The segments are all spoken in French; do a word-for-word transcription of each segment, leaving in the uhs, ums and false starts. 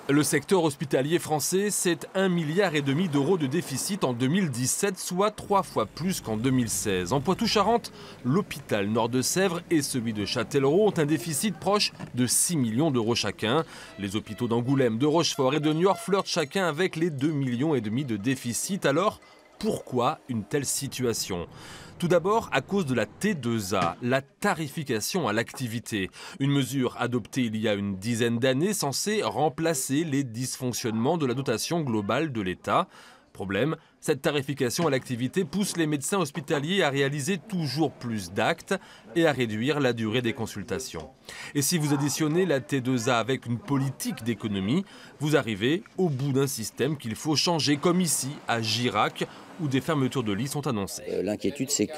Le secteur hospitalier français, c'est un milliard et demi d'euros de déficit en deux mille dix-sept, soit trois fois plus qu'en deux mille seize. En Poitou-Charentes, l'hôpital Nord-de-Sèvres et celui de Châtellerault ont un déficit proche de six millions d'euros chacun. Les hôpitaux d'Angoulême, de Rochefort et de Niort flirtent chacun avec les deux millions et demi de déficit. Alors, pourquoi une telle situation ? Tout d'abord, à cause de la T deux A, la tarification à l'activité. Une mesure adoptée il y a une dizaine d'années censée remplacer les dysfonctionnements de la dotation globale de l'État. Problème, cette tarification à l'activité pousse les médecins hospitaliers à réaliser toujours plus d'actes et à réduire la durée des consultations. Et si vous additionnez la T deux A avec une politique d'économie, vous arrivez au bout d'un système qu'il faut changer, comme ici, à Girac, où des fermetures de lits sont annoncées. Euh, L'inquiétude, c'est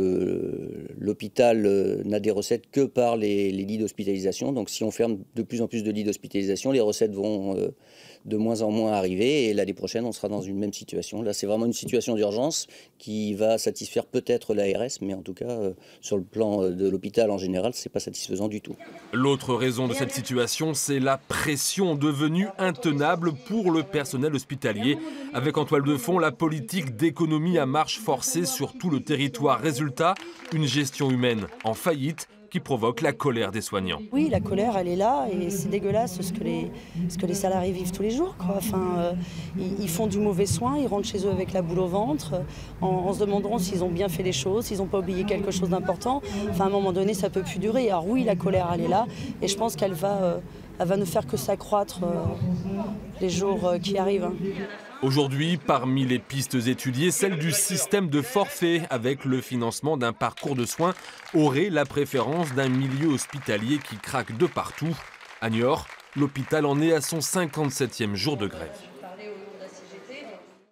que l'hôpital euh, n'a des recettes que par les, les lits d'hospitalisation. Donc si on ferme de plus en plus de lits d'hospitalisation, les recettes vont euh, de moins en moins arriver. Et l'année prochaine, on sera dans une même situation. Là, c'est vraiment une situation d'urgence qui va satisfaire peut-être l'A R S, mais en tout cas, euh, sur le plan de l'hôpital en général, ce n'est pas satisfaisant du tout. L'autre raison de cette situation, c'est la pression devenue intenable pour le personnel hospitalier, avec en toile de fond la politique d'économie à marche forcée sur tout le territoire. Résultat, une gestion humaine en faillite qui provoque la colère des soignants. Oui, la colère, elle est là et c'est dégueulasse ce que les, ce que les salariés vivent tous les jours, quoi. Enfin, euh, ils, ils font du mauvais soin, ils rentrent chez eux avec la boule au ventre, en, en se demanderont s'ils ont bien fait les choses, s'ils n'ont pas oublié quelque chose d'important. Enfin, à un moment donné, ça ne peut plus durer. Alors oui, la colère, elle est là et je pense qu'elle va, euh, elle va ne faire que s'accroître euh, les jours euh, qui arrivent. Aujourd'hui, parmi les pistes étudiées, celle du système de forfait avec le financement d'un parcours de soins aurait la préférence d'un milieu hospitalier qui craque de partout. À Niort, l'hôpital en est à son cinquante-septième jour de grève.